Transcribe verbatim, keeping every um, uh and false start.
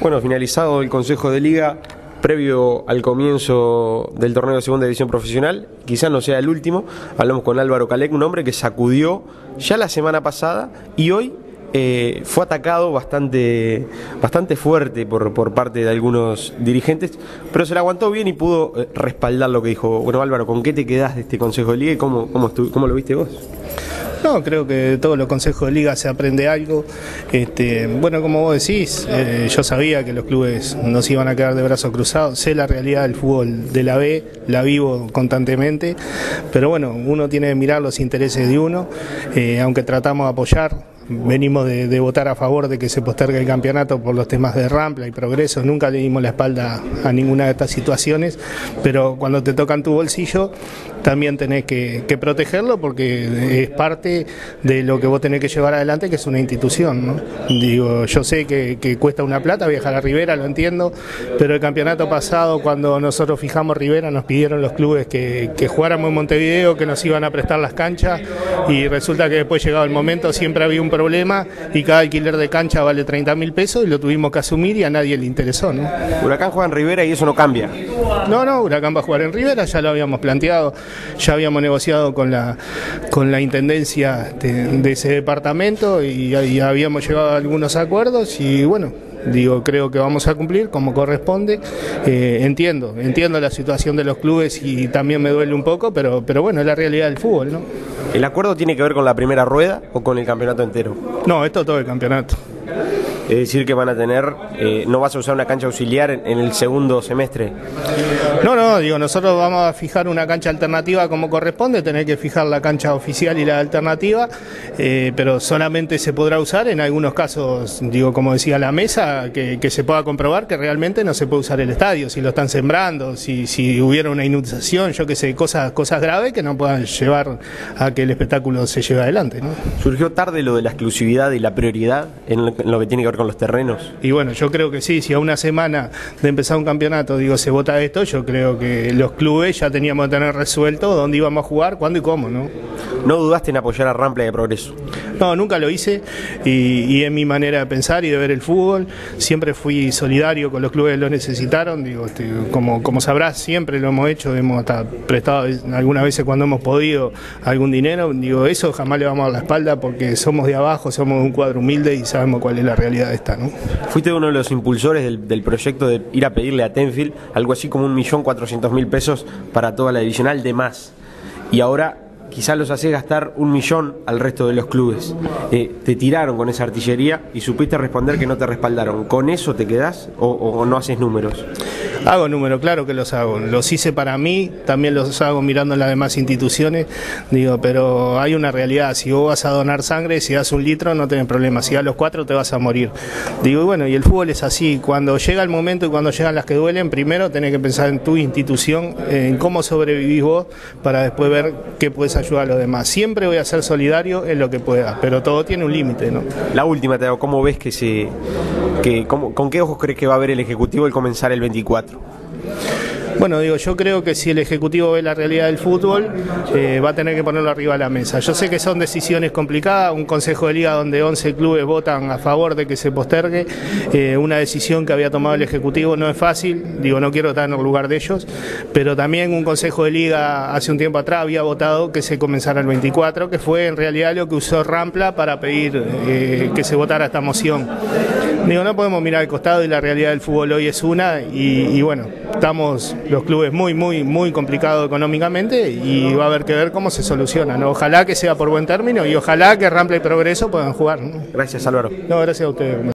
Bueno, finalizado el Consejo de Liga, previo al comienzo del torneo de Segunda División Profesional, quizás no sea el último, hablamos con Álvaro Calec, un hombre que sacudió ya la semana pasada y hoy eh, fue atacado bastante, bastante fuerte por, por parte de algunos dirigentes, pero se la aguantó bien y pudo eh, respaldar lo que dijo. Bueno, Álvaro, ¿con qué te quedás de este Consejo de Liga y cómo, cómo, estu cómo lo viste vos? No, creo que de todos los consejos de liga se aprende algo. Este, bueno, como vos decís, eh, yo sabía que los clubes no se iban a quedar de brazos cruzados. Sé la realidad del fútbol de la B, la vivo constantemente, pero bueno, uno tiene que mirar los intereses de uno, eh, aunque tratamos de apoyar. Venimos de, de votar a favor de que se postergue el campeonato por los temas de Rampla y Progreso, nunca le dimos la espalda a ninguna de estas situaciones, pero cuando te tocan tu bolsillo también tenés que, que protegerlo porque es parte de lo que vos tenés que llevar adelante, que es una institución, ¿no? Digo, yo sé que, que cuesta una plata viajar a Rivera, lo entiendo, pero el campeonato pasado, cuando nosotros fijamos Rivera, nos pidieron los clubes que, que jugáramos en Montevideo, que nos iban a prestar las canchas, y resulta que después llegado el momento siempre había un problema y cada alquiler de cancha vale treinta mil pesos y lo tuvimos que asumir y a nadie le interesó, ¿no? Huracán juega en Rivera y eso no cambia. No, no, Huracán va a jugar en Rivera, ya lo habíamos planteado, ya habíamos negociado con la con la intendencia de, de ese departamento y, y habíamos llegado a algunos acuerdos y bueno, digo, creo que vamos a cumplir como corresponde. Eh, entiendo, entiendo la situación de los clubes y también me duele un poco, pero, pero bueno, es la realidad del fútbol, ¿no? ¿El acuerdo tiene que ver con la primera rueda o con el campeonato entero? No, esto todo el campeonato. Es decir, que van a tener, eh, no vas a usar una cancha auxiliar en, en el segundo semestre. No, no, digo, nosotros vamos a fijar una cancha alternativa como corresponde, tener que fijar la cancha oficial y la alternativa, eh, pero solamente se podrá usar en algunos casos, digo, como decía la mesa, que, que se pueda comprobar que realmente no se puede usar el estadio, si lo están sembrando, si, si hubiera una inundación, yo qué sé, cosas, cosas graves que no puedan llevar a que el espectáculo se lleve adelante, ¿no? ¿Surgió tarde lo de la exclusividad y la prioridad en lo, en lo que tiene que ver con los terrenos? Y bueno, yo creo que sí, si a una semana de empezar un campeonato, digo, se vota esto, yo creo que los clubes ya teníamos que tener resuelto dónde íbamos a jugar, cuándo y cómo, ¿no? ¿No dudaste en apoyar a Rampla y a Progreso? No, nunca lo hice y, y es mi manera de pensar y de ver el fútbol. Siempre fui solidario con los clubes que lo necesitaron, digo, este, como, como sabrás, siempre lo hemos hecho, hemos hasta prestado algunas veces cuando hemos podido algún dinero, digo, eso jamás le vamos a dar la espalda porque somos de abajo, somos un cuadro humilde y sabemos cuál es la realidad de esta, ¿no? Fuiste uno de los impulsores del, del proyecto de ir a pedirle a Tenfield algo así como un millón cuatrocientos mil pesos para toda la divisional de más. Y ahora quizás los hace gastar un millón al resto de los clubes. Eh, te tiraron con esa artillería y supiste responder que no te respaldaron. ¿Con eso te quedás o, o no haces números? Hago números, claro que los hago. Los hice para mí, también los hago mirando en las demás instituciones. Digo, pero hay una realidad. Si vos vas a donar sangre, si das un litro, no tenés problema. Si das los cuatro, te vas a morir. Digo, bueno, y el fútbol es así. Cuando llega el momento y cuando llegan las que duelen, primero tenés que pensar en tu institución, en cómo sobrevivís vos, para después ver qué puedes ayudar a los demás. Siempre voy a ser solidario en lo que pueda, pero todo tiene un límite, ¿no? La última, te hago, ¿cómo ves que se... que cómo, con qué ojos crees que va a ver el Ejecutivo al comenzar el veinticuatro? Bueno, digo, yo creo que si el Ejecutivo ve la realidad del fútbol, eh, va a tener que ponerlo arriba de la mesa. Yo sé que son decisiones complicadas, un Consejo de Liga donde once clubes votan a favor de que se postergue, eh, una decisión que había tomado el Ejecutivo no es fácil, digo, no quiero estar en el lugar de ellos, pero también un Consejo de Liga hace un tiempo atrás había votado que se comenzara el veinticuatro, que fue en realidad lo que usó Rampla para pedir eh, que se votara esta moción. Digo, no podemos mirar al costado y la realidad del fútbol hoy es una y, y bueno, estamos los clubes muy, muy, muy complicados económicamente y va a haber que ver cómo se soluciona, ¿no? Ojalá que sea por buen término y ojalá que Rampla y Progreso puedan jugar, ¿no? Gracias, Álvaro. No, gracias a ustedes.